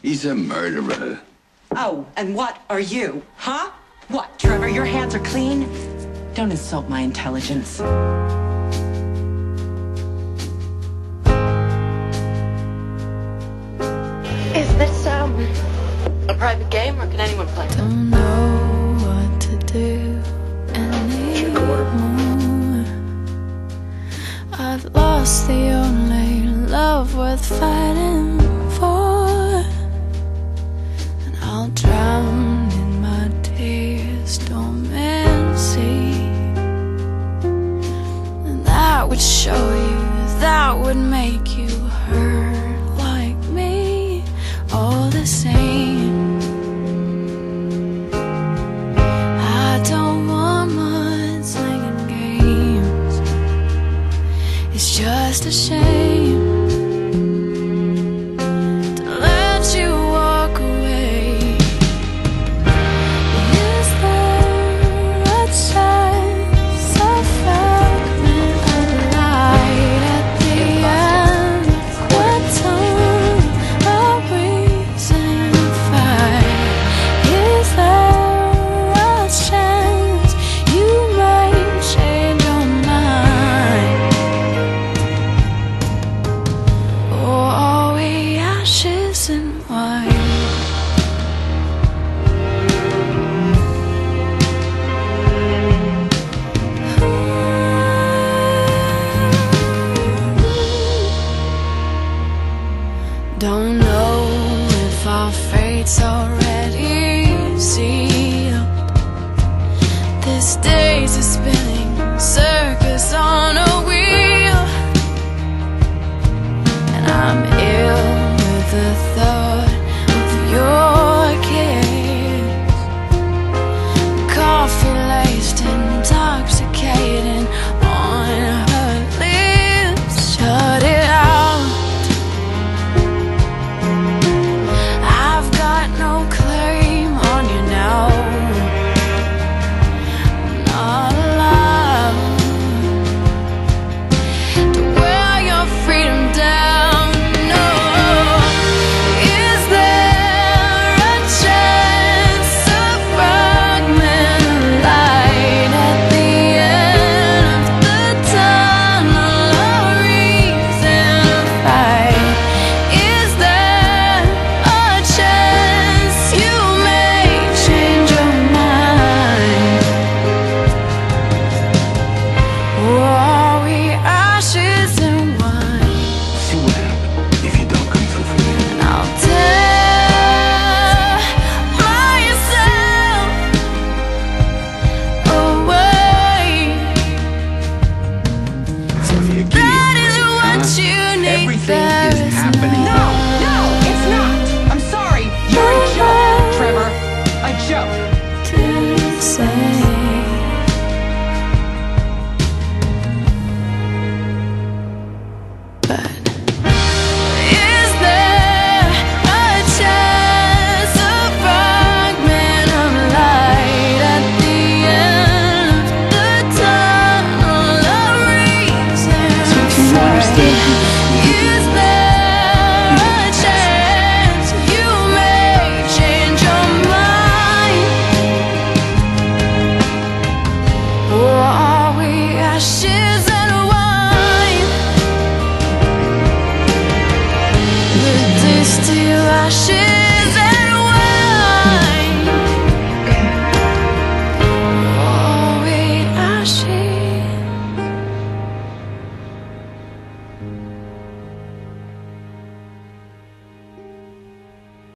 He's a murderer. Oh, and what are you? Huh? What, Trevor, your hands are clean? Don't insult my intelligence. Is this, a private game, or can anyone play? Don't know what to do anymore. I've lost the only love worth fighting for, and I'll drown in my tears, dormancy. And that would show you, that would make you hurt like me, all the same. I don't want mudslinging games. It's just a shame to let you walk away. Is there a chance, a fragment of light at the end? What time, a reason to fight? Is there a chance you might change your mind? Or are we ashes and wine? Don't know if our fates are